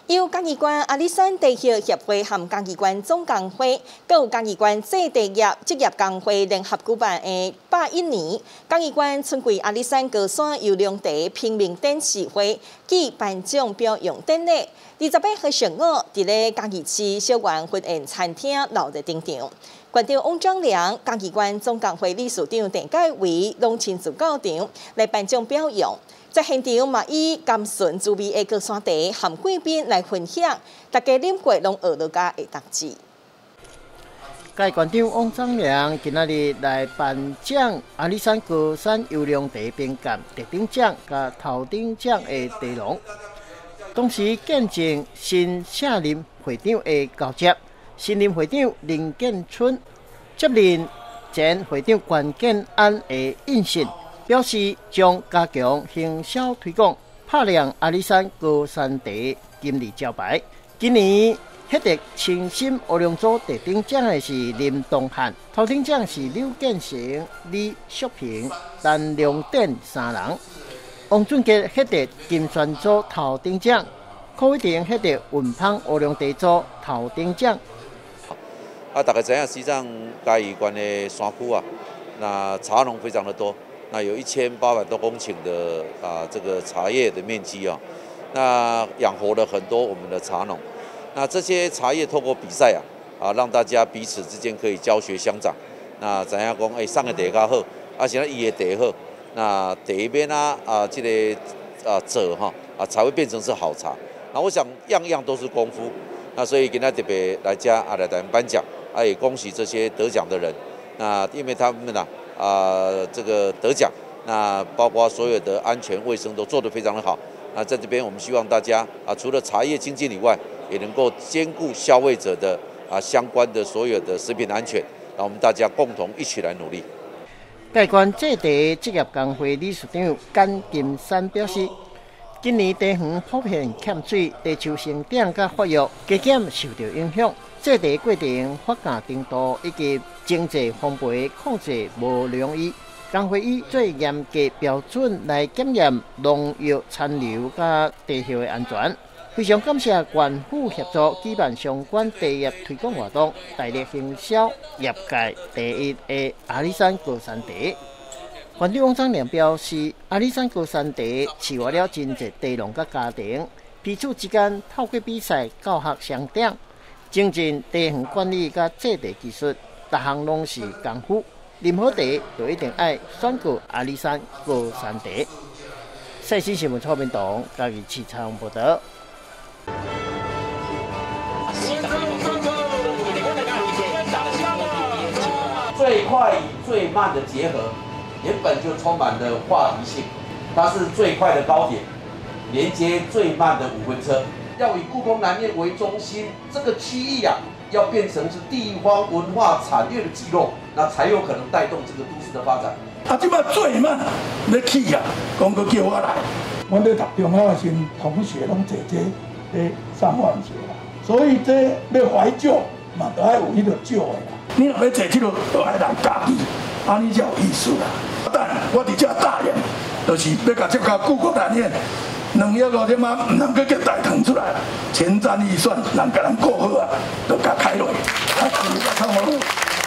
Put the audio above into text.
由嘉义县阿里山地协协会和嘉义县总工会，佮有嘉义县制地业职业工会联合举办的101年嘉义县春季阿里山高山游泳池拼命展示会暨颁奖表扬典礼，28号上午伫咧嘉义市小园婚宴餐厅闹热登场。县长汪章良、嘉义县总工会理事长陈介维拢亲自到场来颁奖表扬。在现场嘛，以甘醇滋味的高山茶和贵宾来分享，大家饮过拢学到家会读字。 该县长汪章良今仔日来颁奖阿里山高山游泳池评鉴特等奖甲头等奖的内容，同时见证新卸任会长的交接。新任会长林建春接任前会长关建安的印信。表示将加强行销推广，拍亮阿里山高山茶今日招牌。今年获得青心乌龙组特等奖的是林东汉，头等奖是刘建成、李淑平、陈良典三人。王俊杰获得金选组头等奖，柯伟霆获得云芳乌龙茶组头等奖。 大家知影，实际上嘉义县的山区啊，那茶农非常的多。那有1800多公顷的这个茶叶的面积啊，那养活了很多我们的茶农。那这些茶叶透过比赛让大家彼此之间可以教学相长。那知影讲，上个茶较好，现在伊的茶好，那茶边这个茶才会变成是好茶。那我想样样都是功夫。那所以今天特别来家来台湾颁奖，也恭喜这些得奖的人。那因为他们这个得奖，那包括所有的安全卫生都做得非常的好。那在这边我们希望大家除了茶叶精进以外，也能够兼顾消费者的相关的所有的食品安全。那我们大家共同一起来努力。 嘉义县制茶职业工会理事长简金山表示，今年茶园普遍欠水，地球生长甲发育加减受到影响。制茶过程发芽程度以及经济丰沛控制无容易，工会以最严格标准来检验农药残留甲地球的安全。非常感谢县府协助举办相关茶叶推广活动，大力行销业界第一的阿里山高山茶。县长汪章良表示，阿里山高山茶饲活了真侪茶农甲家庭，彼此之间透过比赛教学相长。精进茶园管理甲制茶技术，各项拢是功夫。任何茶就一定爱选过阿里山高山茶。赛事新闻蔡明东，嘉义市采访报道。 最快与最慢的结合，原本就充满了话题性。它是最快的高铁，连接最慢的5分车。要以故宫南院为中心，这个区域要变成是地方文化产业的聚落，那才有可能带动这个都市的发展。 即摆最慢要去讲佮叫我来，阮咧读中学时，同学拢坐这咧3万节啦，所以这要怀旧嘛，就爱有迄个旧的啦。你若要坐这个，就爱人家己，安尼才有意思啦。但我伫这大连，就是要甲接到故宫南院。2亿5千万，唔能够叫大腾出来，前瞻预算人甲人过好就甲开落，看我。